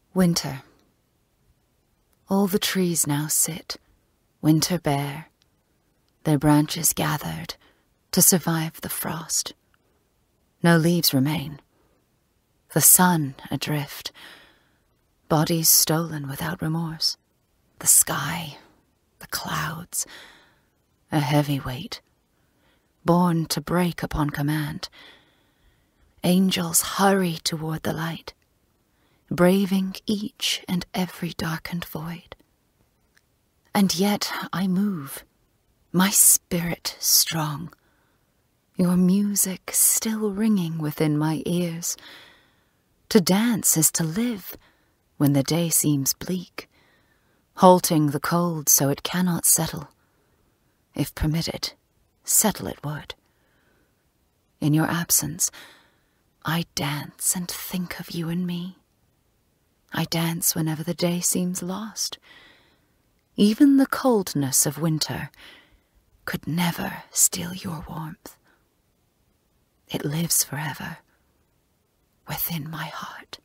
Winter. All the trees now sit, winter bare, their branches gathered to survive the frost. No leaves remain, the sun adrift, bodies stolen without remorse, the sky, the clouds, a heavy weight, born to break upon command. Angels hurry toward the light, braving each and every darkened void. And yet I move, my spirit strong, your music still ringing within my ears. To dance is to live when the day seems bleak, halting the cold so it cannot settle. If permitted, settle it would. In your absence, I dance and think of you and me. I dance whenever the day seems lost. Even the coldness of winter could never steal your warmth. It lives forever within my heart.